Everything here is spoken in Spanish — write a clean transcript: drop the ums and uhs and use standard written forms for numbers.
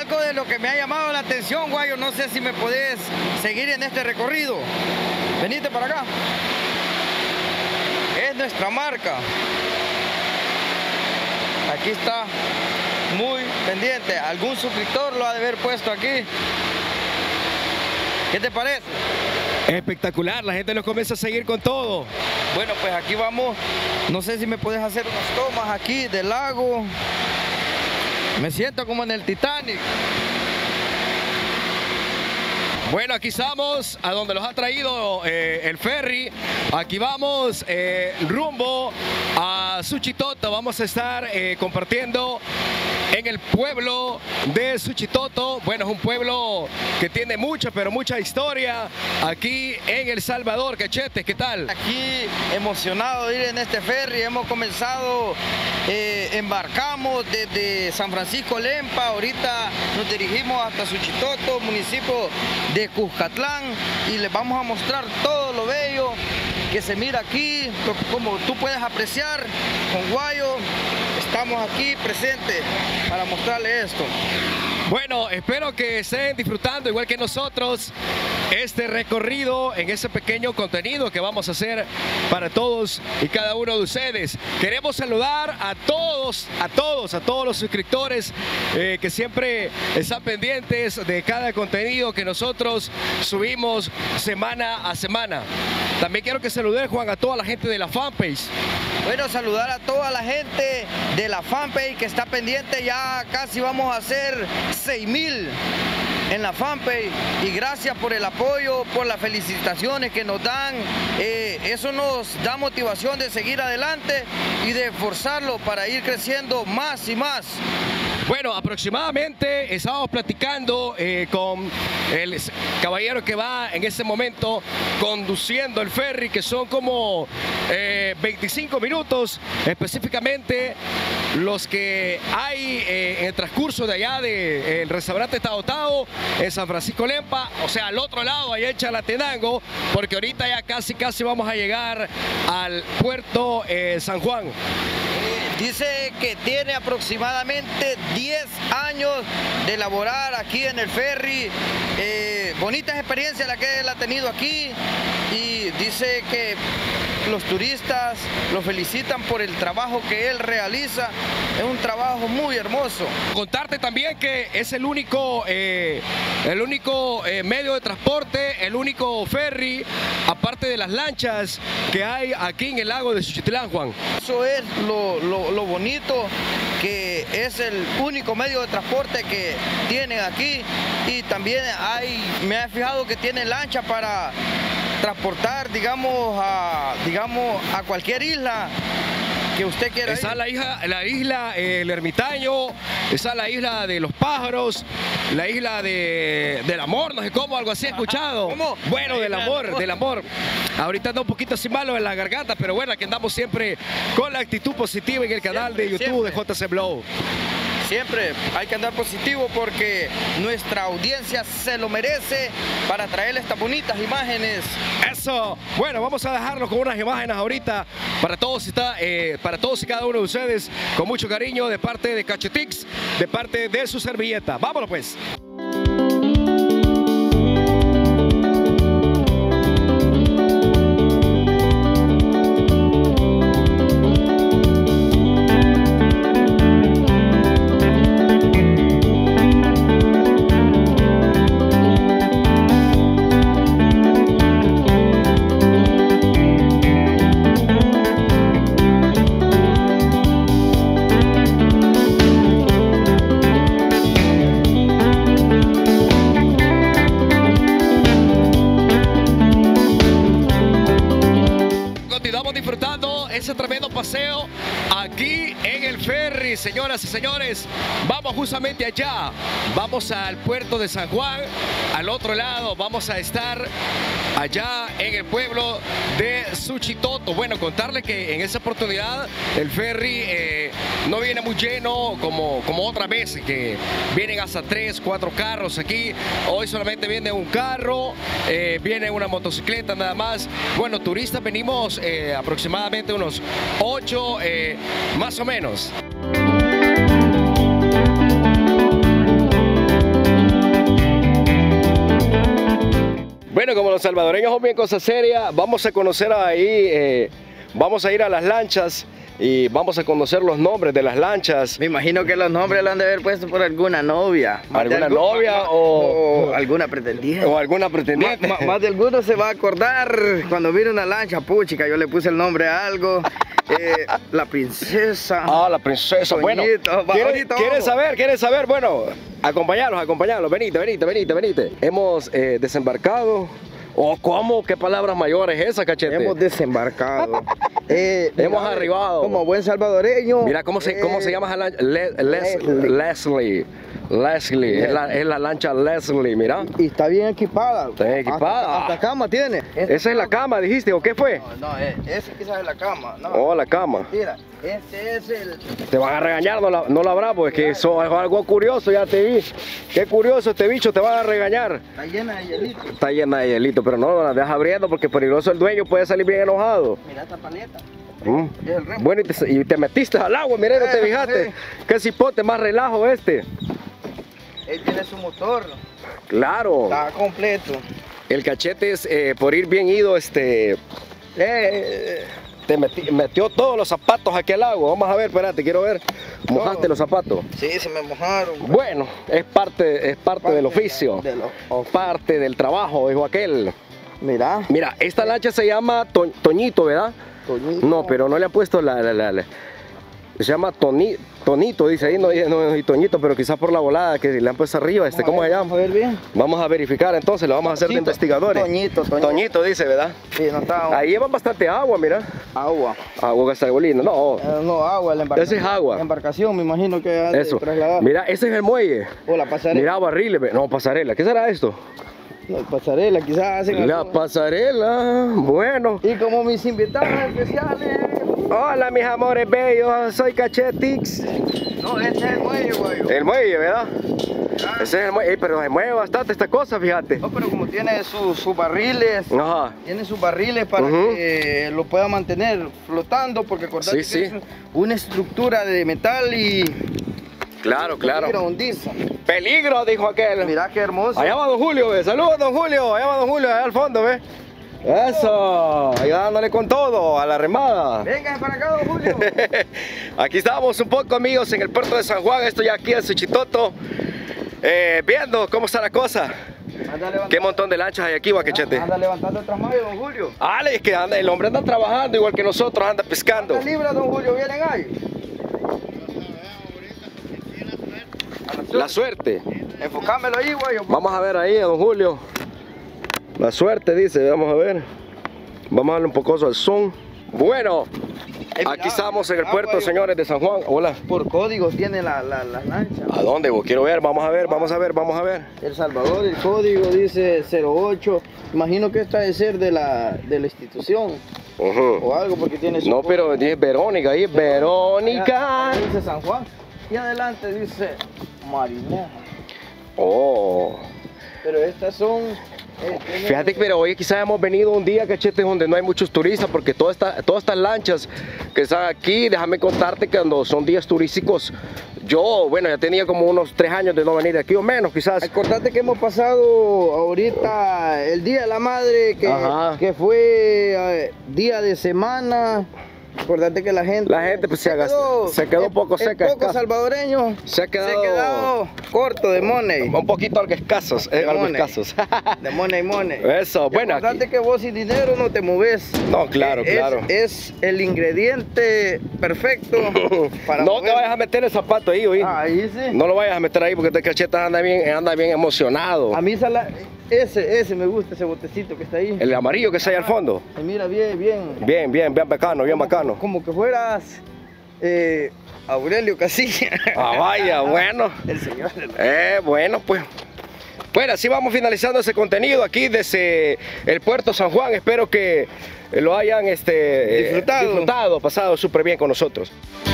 algo de lo que me ha llamado la atención, Guayo. No sé si me podés seguir en este recorrido. Venite para acá. Es nuestra marca. Aquí está, muy pendiente. Algún suscriptor lo ha de haber puesto aquí. ¿Qué te parece? Espectacular, la gente nos comienza a seguir con todo. Bueno, pues aquí vamos. No sé si me puedes hacer unas tomas aquí del lago. Me siento como en el Titanic. Bueno, aquí estamos a donde los ha traído el ferry. Aquí vamos rumbo a Suchitoto. Vamos a estar compartiendo en el pueblo de Suchitoto. Bueno, es un pueblo que tiene mucha, pero mucha historia aquí en El Salvador. Cachetes, ¿qué tal? Aquí emocionado de ir en este ferry. Hemos comenzado, embarcamos desde San Francisco Lempa. Ahorita nos dirigimos hasta Suchitoto, municipio de Cuscatlán, y les vamos a mostrar todo lo bello que se mira aquí. Como tú puedes apreciar, con Guayo estamos aquí presentes para mostrarles esto. Bueno, espero que estén disfrutando igual que nosotros este recorrido en ese pequeño contenido que vamos a hacer para todos y cada uno de ustedes. Queremos saludar a todos los suscriptores que siempre están pendientes de cada contenido que nosotros subimos semana a semana. También quiero que saluden, Juan, a toda la gente de la fanpage. Bueno, saludar a toda la gente de la fanpage que está pendiente. Ya casi vamos a hacer 6,000 en la fanpage, y gracias por el apoyo, por las felicitaciones que nos dan. Eso nos da motivación de seguir adelante y de esforzarlo para ir creciendo más y más. Bueno, aproximadamente estábamos platicando con el caballero que va en ese momento conduciendo el ferry, que son como 25 minutos específicamente los que hay en el transcurso de allá del restaurante Tao Tao en San Francisco Lempa, o sea, al otro lado, allá en Chalatenango, porque ahorita ya casi vamos a llegar al puerto San Juan. Dice que tiene aproximadamente 10 años de laborar aquí en el ferry. Bonitas experiencias la que él ha tenido aquí, y dice que los turistas lo felicitan por el trabajo que él realiza. Es un trabajo muy hermoso. Contarte también que es el único medio de transporte, el único ferry, aparte de las lanchas que hay aquí en el lago de Suchitlán, Juan. Eso es lo bonito, que es el único medio de transporte que tienen aquí, y también me he fijado que tienen lancha para transportar, digamos a cualquier isla que usted quiera. Está la isla El Ermitaño, está la isla de los pájaros, la isla del amor, no sé cómo, algo así he escuchado. ¿Cómo? Bueno, del amor. Ahorita anda un poquito así malo en la garganta, pero bueno, aquí andamos siempre con la actitud positiva en el canal de YouTube de JC Blow. Siempre hay que andar positivo porque nuestra audiencia se lo merece, para traerle estas bonitas imágenes. Eso. Bueno, vamos a dejarlo con unas imágenes ahorita para todos y cada uno de ustedes, con mucho cariño de parte de Cachetix, de parte de su servilleta. Vámonos pues. Disfrutando ese tremendo paseo aquí en el ferry, señoras y señores. Vamos justamente allá, vamos al puerto de San Juan, al otro lado vamos a estar allá en el pueblo de Suchitoto. Bueno, contarle que en esa oportunidad el ferry no viene muy lleno como otras veces, que vienen hasta 3, 4 carros aquí. Hoy solamente viene un carro, viene una motocicleta nada más. Bueno, turistas venimos aproximadamente unos 8 más o menos. Bueno, como los salvadoreños son bien cosa seria, vamos a conocer ahí, vamos a ir a las lanchas y vamos a conocer los nombres de las lanchas. Me imagino que los nombres lo han de haber puesto por alguna novia. ¿Alguna novia o alguna pretendiente? O alguna pretendiente. Más de alguno se va a acordar cuando mire una lancha, puchica, yo le puse el nombre a algo. La princesa. Ah, la princesa. Toñito, bueno, ¿Quieres saber? Bueno, acompañarlos. Venite. Hemos desembarcado. ¿O cómo? ¿Qué palabras mayores es esa, Cachete? Hemos desembarcado. Hemos arribado. Como buen salvadoreño. Mira, ¿cómo se llama esa lancha? Leslie. Es la lancha Leslie, mira. Y está bien equipada. Está bien equipada. Hasta cama tiene. Esa es la cama, dijiste, ¿o qué fue? No, ese quizás es la cama. No. Oh, la cama. Mira, este es el... Te van a regañar, no la habrá, porque es que eso es algo curioso, ya te vi. Qué curioso este bicho, te van a regañar. Está llena de hielito. Está llena de hielito, pero no la dejas abriendo porque peligroso el dueño, puede salir bien enojado. Mira esta paleta. Es el remo. Bueno, y te metiste al agua, mira, no te fijaste. Sí. Qué cipote, más relajo este. Él tiene su motor. Claro. Está completo. El Cachete es, por ir bien ido, te metió todos los zapatos aquí al agua. Vamos a ver, espérate, quiero ver. ¿Mojaste los zapatos? Sí, se me mojaron. Bueno, es parte del oficio. Parte del trabajo, dijo aquel. Mira. Mira, esta lancha se llama Toñito, ¿verdad? Toñito. No, pero no le ha puesto se llama Tonito, dice ahí, no y Toñito, pero quizás por la volada que le han puesto arriba, ¿cómo se llama? Vamos a ver bien. Vamos a verificar entonces, lo vamos a hacer de investigadores. Toñito dice, ¿verdad? Sí, no está. Ahí llevan bastante agua, mira. Agua. Agua gastabolina, no. No, agua, la embarcación. Ese es agua. La embarcación, me imagino que ha de Eso. trasladar. Mira, ese es el muelle. O la pasarela. Mira, barriles, no, pasarela. ¿Qué será esto? La pasarela, quizás hacen La algo. Pasarela, bueno. Y como mis invitados especiales. Hola, mis amores bellos, soy Cachetix. No, ese es el muelle, güey. El muelle, ¿verdad? Ese es el muelle, pero se mueve bastante esta cosa, fíjate. No, pero como tiene sus barriles. Ajá. Tiene sus barriles para que lo pueda mantener flotando, porque acordate Sí, que es una estructura de metal y... Claro. Peligro, hundiza. Peligro, dijo aquel. Mirá qué hermoso. Allá va don Julio, ve. Saludos, don Julio. Allá va don Julio, allá al fondo, ve. Eso, ahí dándole con todo a la remada. Venga para acá, don Julio. Aquí estamos un poco, amigos, en el puerto de San Juan. Estoy aquí en Suchitoto, viendo cómo está la cosa. Qué montón de lanchas hay aquí, Guaquechete. Anda levantando el trasmayo, don Julio. Ale, es que el hombre anda trabajando igual que nosotros, anda pescando. ¿Cuántas libras, don Julio, vienen ahí? La suerte. Enfocámelo ahí, güey. Vamos a ver ahí a don Julio. La suerte, dice, vamos a ver. Vamos a darle un pocoso al zoom. Bueno, aquí estamos en el puerto, señores, de San Juan. Hola. Por códigos tiene las lanchas. ¿A dónde vos? Quiero ver, vamos a ver. El Salvador, el código dice 08. Imagino que esta debe ser de la institución. O algo, porque tiene su... No, pero dice Verónica, ahí, Verónica. Ahí dice San Juan. Y adelante dice Marimoja. Oh. Pero estas son... Fíjate que pero hoy quizás hemos venido un día, Cachete, donde no hay muchos turistas, porque todas estas lanchas que están aquí, déjame contarte que cuando son días turísticos, yo, bueno, ya tenía como unos 3 años de no venir aquí o menos, quizás. Acordate que hemos pasado ahorita el Día de la Madre, que fue día de semana. Acordate que la gente pues se quedó un poco seca. El poco salvadoreño se ha quedado corto de money. Un poquito algo escasos. De money. Eso, bueno. Acordate que vos sin dinero no te moves. No, claro. Es el ingrediente perfecto para no te vayas a meter el zapato ahí, oí. Ahí sí. No lo vayas a meter ahí porque este Cachete anda bien emocionado. A mí ese me gusta, ese botecito que está ahí. El amarillo que está ahí al fondo. Mira, bien bacano. Como que fueras Aurelio Casilla. Ah, vaya, bueno. El señor. Bueno, pues. Bueno, así vamos finalizando ese contenido aquí desde el puerto San Juan. Espero que lo hayan disfrutado, pasado súper bien con nosotros.